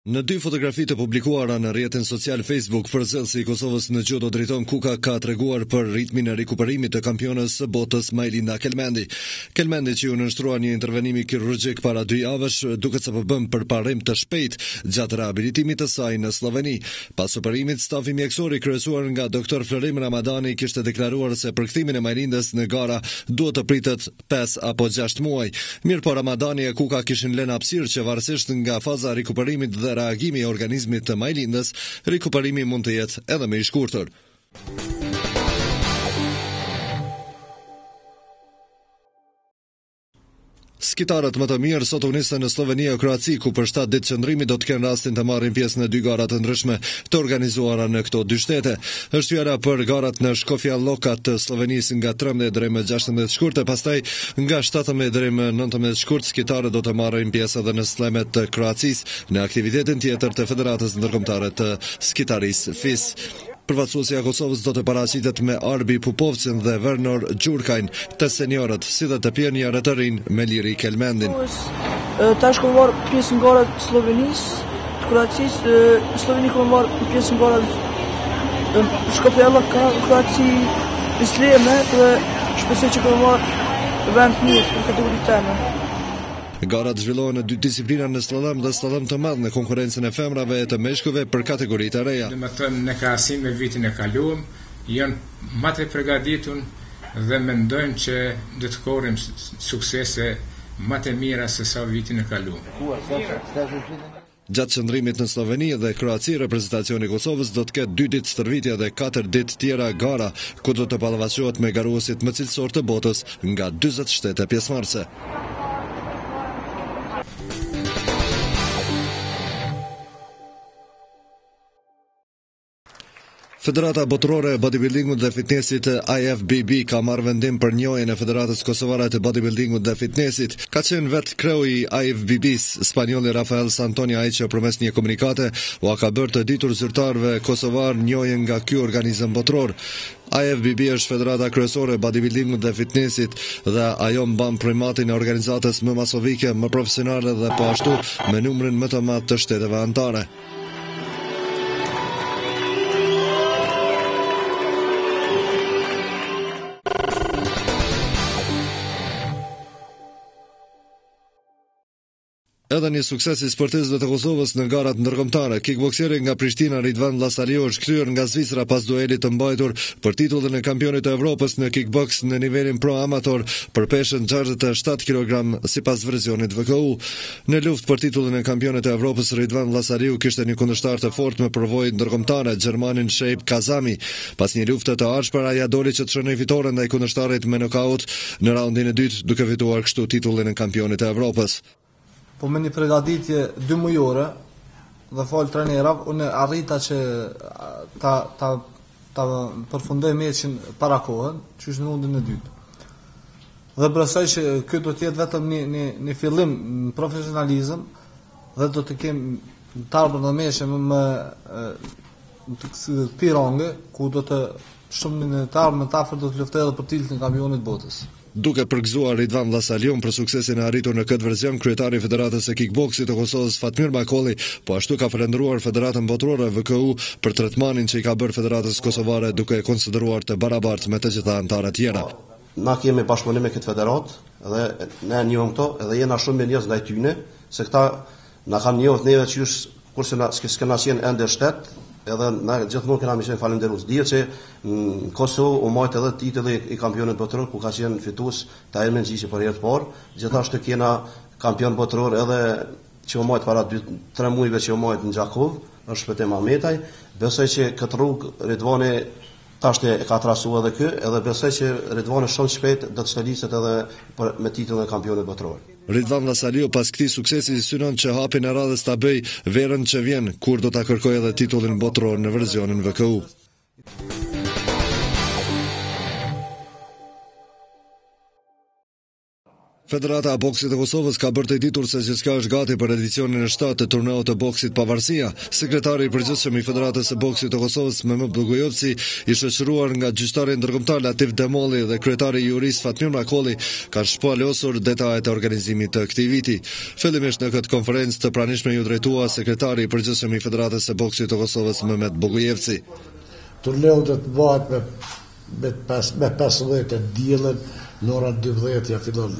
Në dy fotografi të publikuara në rrjetin social Facebook, përzellësi i Kosovës në judo drejton Kuka ka treguar për ritmin e rikuperimit të kampionës së botës Majlinda Kelmendi. Kelmendi, që u nënshtruar një intervenimi kirurgjik para 2 javësh, duket se po bën përparim të shpejtë gjatë rehabilitimit të saj në Sloveni. Pas operimit, stafi mjekësor i kryesuar nga doktor Florim Ramadani kishte deklaruar se përkthimin e Majlindës në gara duhet të pritet 5 apo 6 muaj. Mirë po, Ramadani e Kuka kishin lënë hapësirë që varësisht nga faza rikuperimit dhe reagimi i organizmit të Majlindës, rikuperimi mund të jetë edhe më i shkurtër. Skitarët më të mirë sot u nisën në Sloveni e Kroaci, ku për 7 ditë qëndrimi do të kenë rastin të marrin pjesë në 2 gara të ndryshme të organizuara në këto 2 shtete. Është hyrja për garat në Shkofja Loka të Slovenisë nga 13 deri më 16 shkurt, e pastaj nga 17 deri më 19 shkurt skitarët do të marrin pjesë edhe në slemmet të Kroacisë në aktivitetin tjetër të Federatës Ndërkombëtare të Skitarisë FIS. Përfaqësuesja e Kosovës do të paraqitet me Arbi Pupovcin dhe Vernor Gjurkajn të seniorët, si dhe të pionierët të rinj me Liri Kelmendin. Tash kam marrë pjesë në garat të Slovenisë, të Kroacisë, në Sloveni kam marrë pjesë në garat Shkopja Loka, Kroaci, Isleme dhe shpresoj që kam marrë vend mirë në kategorinë teme. Garat zhvillohen në 2 disiplina në slalom dhe slalom të madh në konkurrencën e femrave e të meshkujve për kategoritë e reja. Domethënë në krahasim me vitin e kaluar, janë më të përgatitur dhe mendojmë që do të korrim suksese më të mira se sa vitin e kaluar. Gjatë qëndrimit në Sloveni dhe Kroaci, reprezentacioni i Kosovës do të ketë 2 ditë stërvitje dhe 4 ditë tjera gara, ku do të ballafaqohet me garuesit më cilësor të botës nga 40 shtete pjesëmarrëse. Federata Botërore e Bodybuildingut dhe Fitnessit IFBB ka marrë vendim për njojën e Federatës Kosovare të Bodybuildingut dhe Fitnessit. Ka qenë vetë kreu i IFBB-s, spanjolli Rafael Santoni, ai që përmes një komunikate u ka bërë të ditur zyrtarëve kosovar njojën nga ky organizëm botëror. IFBB është federata kryesore e bodybuildingut dhe fitnessit dhe ajo mban primatin e organizatës më masovike, më profesionale dhe po ashtu me numrin më të madh të shteteve anëtare. Edhe një sukses i sportistëve të Kosovës në garat ndërkombëtare. Kickbokseri nga Prishtina Ridvan Lasariu është kthyer nga Zvicra pas duelit të mbajtur për titullin e kampionit të Evropës në kickboks në nivelin pro amator për peshën 67 kg sipas versionit VKU. Në luftë për titullin e kampionit të Evropës, Ridvan Lasariu kishte një kundërshtar të fortë me përvojë ndërkombëtare, gjermanin Sheip Kazami. Pas një lufte të arshpër, ai doli që të shënoi fitoren ndaj kundërshtarit me nokaut në raundin e dytë, duke fituar kështu titullin e kampionit të Evropës. Po me një përgatitje 2 mujore dhe fal trajnerave, unë arrita që ta përfundoj meçin para kohën, që është në rundën e dytë. Dhe besoj që ky do të jetë vetëm një fillim në profesionalizëm dhe do të kem të ardhur në meçe më të range, ku do të shumë në të ardhur më të afër do të luftoj edhe për titullin e kampionit botës. Duke përgëzuar Ridvan Lasalion për suksesin e arritur në këtë version, kryetari i Federatës së Kickboksit të Kosovës Fatmir Makolli po ashtu ka falendëruar Federatën Botërore VKU për tretmanin që i ka bërë Federatës Kosovare, duke e konsideruar të barabartë me të gjitha anëtarët tjera. Na kemi bashkëpunim me këtë federatë dhe ne njohim këto edhe jena shumë mirënjohës ndaj tyre, se këta na kanë njohur neve që kurse na s'kena qenë ende shtet, edhe na gjithmonë kemi qenë falënderues. Dihet që në Kosovë u mojt edhe titulli i kampionit botëror, ku ka qenë fitues Tahir Menxhiçi për herë të parë. Gjithashtu kena kampion botëror edhe që u mojt para 2-3 muajve që u mojt në Gjakov, është Shpëtim Ahmetaj. Besoj që këtë rrugë Ridvani tash e ka trasuar edhe ky, edhe besoj që Ridvani shumë shpejt do të stëliset edhe me titullin e kampionit botëror. Ridvan Lasaliu pas këtij suksesi synon që hapin e radhës ta bëj verën që vjen, kur do ta kërkojë edhe titullin botëror në versionin VKU. Federata e Boksit e Kosovës ka bërë të ditur se gjithçka është gati për edicionin e 7 të turneut të boksit Pavarësia. Sekretari i përgjithshëm i Federatës së Boksit të Kosovës, Mehmet Bogojovci, i shoqëruar nga gjyqtari ndërkombëtar Latif Demolli dhe kryetari i juris Fatmir Makolli, kanë shpalosur detajet e organizimit të këtij viti. Fillimisht në këtë konferencë të pranishme ju drejtua sekretari i përgjithshëm i Federatës së Boksit të Kosovës, Mehmet Bogojevci. Turneu do të bëhet me 15 diellën, në orën 12 ja fillon.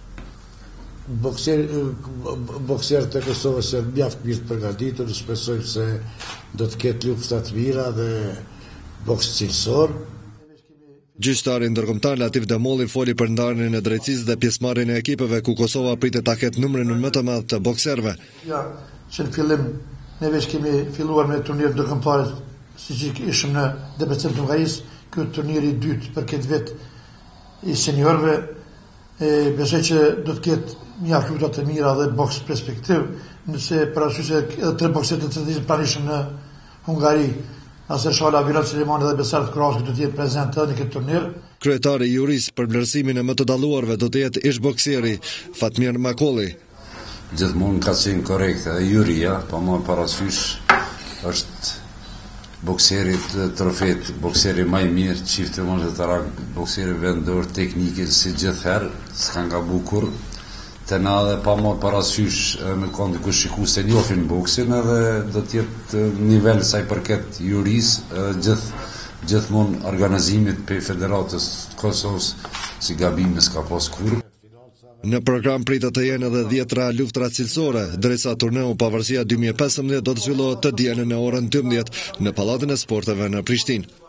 Bokserët e Kosovës janë mjaft mirë të përgatitur, shpresojmë se do të ketë lufta të mira dhe boks cilësor. Gjyqtari ndërkombëtar Latif Demolli foli për ndarjen e drejtësisë dhe pjesëmarrjen e ekipeve ku Kosova pritet ta ketë numrin më të madh të bokserëve. Ja, që në fillim ne veç kemi filluar me turnir ndërkombëtar siç ishim në DBC të Hungarisë, ky turniri i dytë për këtë vit i seniorëve. Besoj që do të ketë mjaft luta të mira dhe boks perspektiv, nëse parasysh edhe 3 bokserë të të pranishëm në Hungari, Aseshala, Virat Selimani dhe Besart Kroaski do të jetë prezente në këtë turnir. Kryetari i juris për vlerësimin e më të dalluarve do të jetë ish boksieri Fatmir Makolli. Gjithmonë ka qenë korrekt edhe juria, pa më parasysh është bokserit trofet, bokseri më i mirë, çifte më të rang, bokseri vendor teknike si gjithherë, s'ka gabu kur. Të na dhe pa më parasysh me kondi ku shiku se njofin boksin edhe do t'jetë nivel sa i përket juris, gjithmonë organizimit për Federatës Kosovës si gabime s'ka pas kur. Në program pritet të jenë edhe 10 luftra cilësore, ndërsa turneu Pavarësia 2015 do të zhvillohet të dielën në orën 12 në Pallatin e Sporteve në Prishtinë.